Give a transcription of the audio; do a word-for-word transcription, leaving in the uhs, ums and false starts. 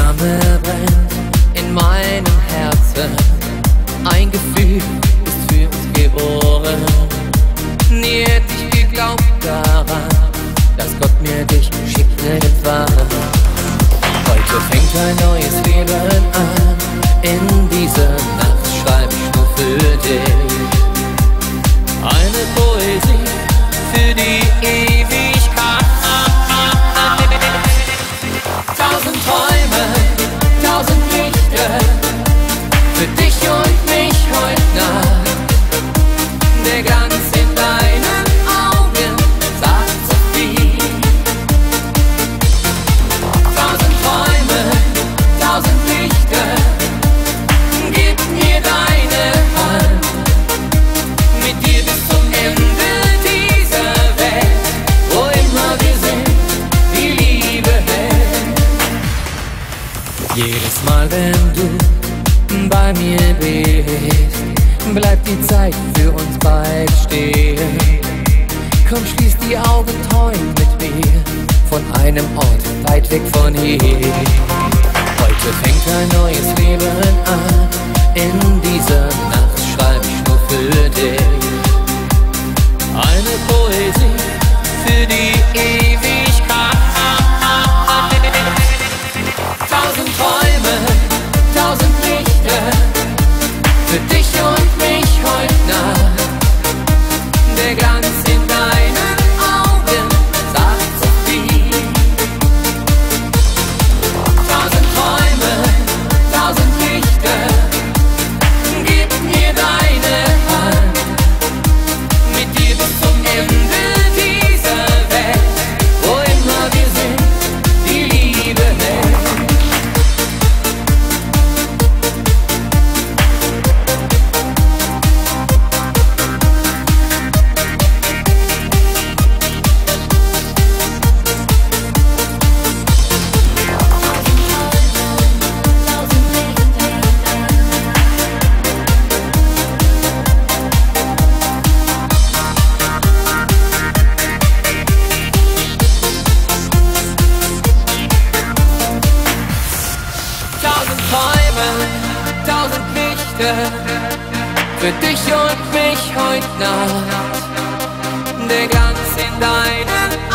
Flamme brennt in meinem Herzen, ein Gefühl ist für uns geboren. Nie hätte ich geglaubt daran, dass Gott mir dich schickt irgendwann. Heute fängt ein neues Leben an, in dieser Nacht schreib ich nur für dich eine Poesie für die Ewigkeit. Tausend Träume, tausend Lichter, für dich und mich heute Nacht. Der Glanz in deinen Augen sagt so viel. Tausend Träume, tausend Lichter, gib mir deine Hand. Mit dir bis zum Ende dieser Welt, wo immer wir sind, die Liebe hält. Jedes Mal, wenn du bei mir bist, bleibt die Zeit für uns beide stehen. Komm, schließ die Augen, träum mit mir von einem Ort weit weg von hier. Heute fängt ein neues Leben an, in dieser Nacht schreib ich nur für dich eine Poesie für die Ewigkeit. Tausend Träume, tausend Lichter, für dich und mich heute Nacht. Der Glanz in deinen Augen sagt so viel. Tausend Träume, tausend Lichter, gib mir deine Hand. Mit dir bis zum Ende dieser Welt, wo immer wir sind, die Liebe hält. Tausend Träume, tausend Lichter, für dich und mich heute Nacht. Der Glanz in deinen